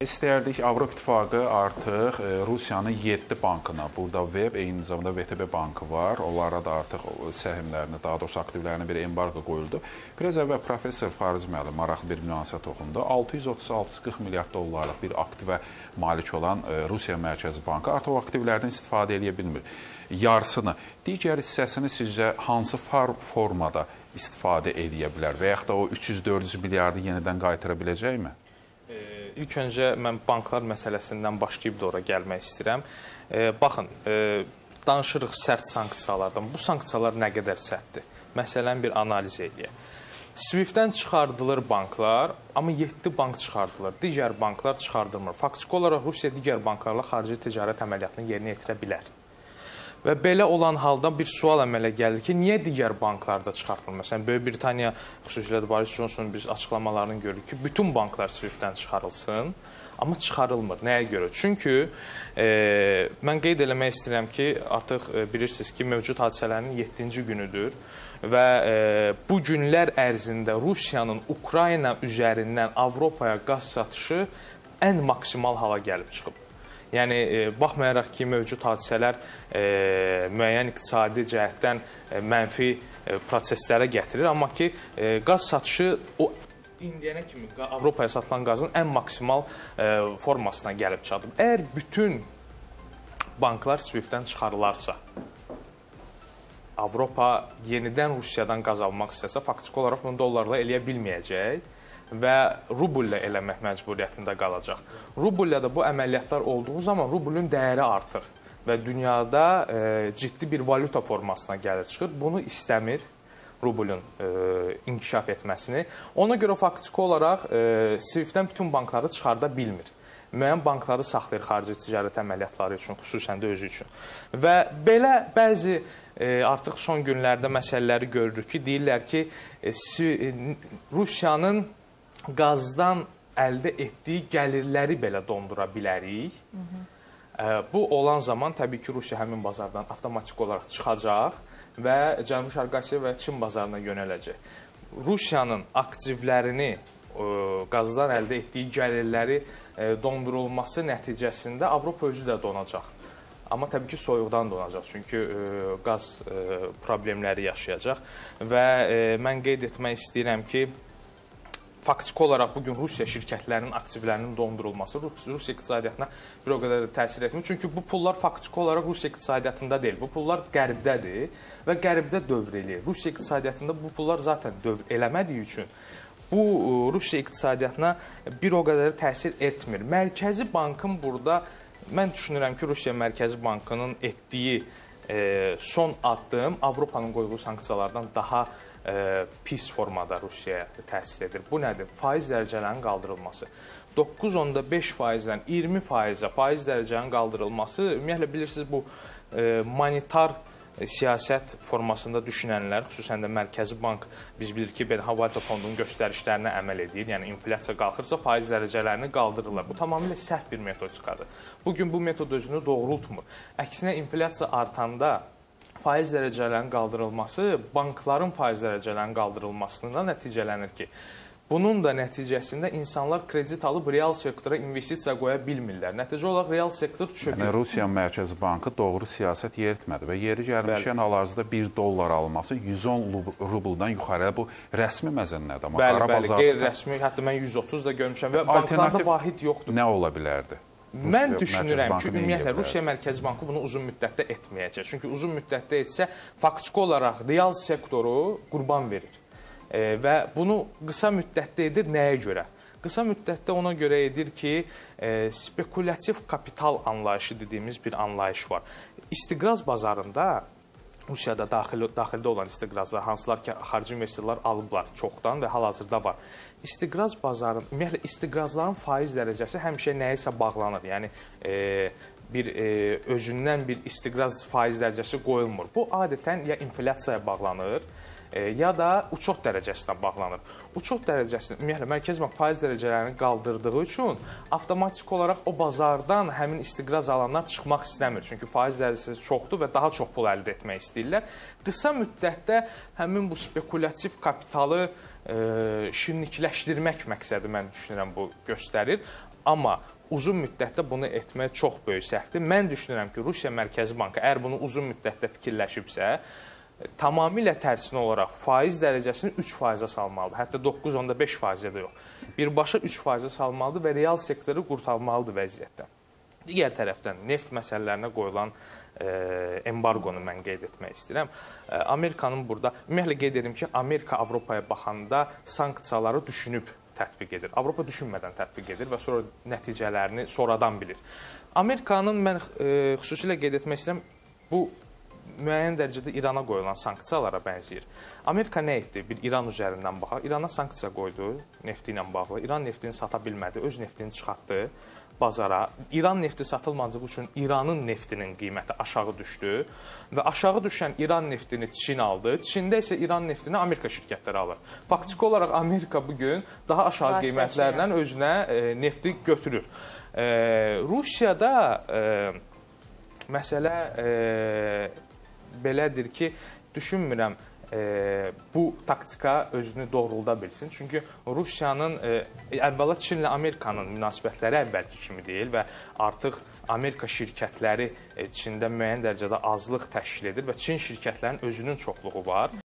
İstərdik Avropa İttifaqı artıq Rusiyanın 7 bankına, burada VEB, eyni zamanda VTB bankı var, onlara da artıq səhmlərini, daha doğrusu aktivlərinə bir embargo qoyuldu. Biraz əvvəl professor Fariz müəllim maraqlı bir nüansa toxundu. 630-640 milyard dollarlıq bir aktivə malik olan Rusiya Mərkəzi Bankı artıq o aktivlərdən istifadə edə bilmir. Yarısını, digər hissəsini sizcə hansı formada istifadə edə bilər və yaxud da o 300-400 milyardı yenidən qaytara biləcəkmi? İlk öncə mən banklar məsələsindən başlayıb da ora gəlmək istəyirəm. Baxın, danışırıq sərt sanksiyalardan. Bu sanksiyalar nə qədər sərtdir? Məsələn, bir analiz edək. SWIFT-dən çıxardılır banklar, amma 7 bank çıxardılır. Digər banklar çıxardılmır. Faktiki olaraq Rusiya digər banklarla xarici ticarət əməliyyatını yerinə yetirə bilər. Və belə olan halda bir sual əmələ gəlir ki, niyə digər banklarda çıxartılır? Məsələn, Böyük Britaniya, xüsusilə də Boris Johnsonun biz açıqlamalarını görürük ki, bütün banklar SWIFT-dən çıxarılsın, amma çıxarılmır. Nəyə görə? Çünki mən qeyd eləmək istəyirəm ki, artıq bilirsiniz ki, mövcud hadisələrin 7-ci günüdür və bu günlər ərzində Rusiyanın Ukrayna üzərindən Avropaya qaz satışı ən maksimal hala gəlib çıxıb. Yəni, baxmayaraq ki, mövcud hadisələr müəyyən iqtisadi cəhətdən mənfi proseslərə gətirir, amma ki, qaz satışı o indiyənə kimi Avropaya satılan qazın ən maksimal formasına gəlib çatıb. Əgər bütün banklar SWIFT-dən çıxarılarsa, Avropa yenidən Rusiyadan qaz almaq istəsə, faktiki olaraq bunu dollarla eləyə bilməyəcək və rubulla eləmək məcburiyyətində qalacaq. Rubulla da bu əməliyyatlar olduğu zaman rubulun dəyəri artır və dünyada ciddi bir valyuta formasına gəlir çıxır. Bunu istəmir rubulun inkişaf etməsini. Ona görə faktiki olaraq SWIFT-dən bütün bankları çıxarda bilmir. Müəyyən bankları saxlayır xarici ticarət əməliyyatları üçün, xüsusən də özü üçün. Və belə bəzi artıq son günlərdə məsələləri görürük ki, deyirlər ki, Rusiyanın qazdan əldə etdiyi gəlirləri belə dondura bilərik. Bu olan zaman təbii ki, Rusiya həmin bazardan avtomatik olaraq çıxacaq və Cənubi-Şərqi Asiya və Çin bazarına yönələcək. Rusiyanın aktivlərini, qazdan əldə etdiyi gəlirləri dondurulması nəticəsində Avropa özü də donacaq. Amma təbii ki, soyuqdan donacaq, çünki qaz problemləri yaşayacaq və mən qeyd etmək istəyirəm ki, faktiki olaraq bugün Rusiya şirkətlərinin aktivlərinin dondurulması Rusiya iqtisadiyyatına bir o qədər təsir etmir. Çünki bu pullar faktiki olaraq Rusiya iqtisadiyyatında deyil. Bu pullar qərbdədir və qərbdə dövr eləyir. Rusiya iqtisadiyyatında bu pullar zaten dövr eləmədiyi üçün bu Rusiya iqtisadiyyatına bir o qədər təsir etmir. Mərkəzi bankın burada, mən düşünürəm ki, Rusiya Mərkəzi Bankının etdiyi son addım Avropanın qoyduğu sanksiyalardan daha pis formada Rusiyaya təsir edir. Bu nədir? Faiz dərəcələrinin qaldırılması. 9,5%-dən 20%-ə faiz dərəcələrinin qaldırılması, ümumiyyətlə bilirsiniz, bu monetar siyasət formasında düşünənlər, xüsusən də Mərkəzi Bank, biz bilir ki, Beynəlxalq Valyuta Fondunun göstərişlərinə əməl edir. Yəni, inflyasiya qalxırsa, faiz dərəcələrini qaldırırlar. Bu tamamilə səhv bir metodikadır. Bugün bu metod özünü doğrultmur. Əksinə, inflyasiya artanda faiz dərəcələrinin qaldırılması bankların faiz dərəcələrinin qaldırılmasından nəticələnir ki, bunun da nəticəsində insanlar kredit alıb real sektora investisiya qoya bilmirlər. Nəticə olaraq real sektor çökür. Yəni, Rusiya Mərkəzi Bankı doğru siyasət yeritmədi və yeri gəlmişkən hal-hazırda 1 dollar alması 110 rubuldan yuxarıya bu rəsmi məzənnədir. Bəli, qeyri-rəsmi, hətta mən 130 da görmüşəm və banklarda vahid yoxdur. Nə ola bilərdi? Mən düşünürəm ki, ümumiyyətlə Rusiya Mərkəzi Bankı bunu uzun müddətdə etməyəcək. Çünki uzun müddətdə etsə, faktiki olaraq real sektoru qurban verir. Və bunu qısa müddətdə edir nəyə görə? Qısa müddətdə ona görə edir ki, spekulativ kapital anlayışı dediyimiz bir anlayış var. İstiqraz bazarında Rusiyada daxildə olan istiqrazlar, hansılar ki, xarici investorlar alıblar çoxdan və hal-hazırda var. İstiqraz bazarının, ümumiyyətlə, istiqrazların faiz dərəcəsi həmişə nəyisə bağlanır. Yəni, özündən bir istiqraz faiz dərəcəsi qoyulmur. Bu, adətən ya inflyasiyaya bağlanır, ya da uçot dərəcəsinə bağlanır. Uçot dərəcəsində, ümumiyyətlə, Mərkəzi Bank faiz dərəcələrini qaldırdığı üçün avtomatik olaraq o bazardan həmin istiqraz alanlar çıxmaq istəmir. Çünki faiz dərəcəsi çoxdur və daha çox pul əldə etmək istəyirlər. Qısa müddətdə həmin bu spekulativ kapitalı şirinlikləşdirmək məqsədi mən düşünürəm bu göstərir. Amma uzun müddətdə bunu etmək çox böyük səhvdir. Mən düşünürəm ki, Rusiya Mərkəzi Bankı əgər bunu uzun müddətdə fikirləşibsə, tamamilə tərsinə olaraq faiz dərəcəsini 3%-ə salmalıdır. Hətta 9.5%-ə də yox. Birbaşa 3%-ə salmalıdır və real sektoru qurtarmalıdır vəziyyətdən. Digər tərəfdən neft məsələlərinə qoyulan embargonu mən qeyd etmək istəyirəm. Amerikanın burada, ümumiyyətlə qeyd edim ki, Amerika Avropaya baxanda sanksiyaları düşünüb tətbiq edir. Avropa düşünmədən tətbiq edir və sonra nəticələrini sonradan bilir. Amerikanın mən xüsusilə qeyd etmək istəyirəm, bu müəyyən dərəcədə İrana qoyulan sanksiyalara bənzəyir. Amerika nə etdi? Bir İran üzərindən baxaq. İrana sanksiya qoydu nefti ilə bağlı. İran neftini sata bilmədi, öz neftini çıxartdı bazara. İran nefti satılmadığı üçün İranın neftinin qiyməti aşağı düşdü və aşağı düşən İran neftini Çin aldı. Çində isə İran neftini Amerika şirkətləri alır. Faktiki olaraq Amerika bugün daha aşağı qiymətlərlə özünə nefti götürür. Rusiyada məsələ belədir ki, düşünmürəm bu taktika özünü doğrulda bilsin. Çünki Rusiyanın əvvəla Çinlə Amerikanın münasibətləri əvvəlki kimi deyil və artıq Amerika şirkətləri Çində müəyyən dərəcədə azlıq təşkil edir və Çin şirkətlərinin özünün çoxluğu var.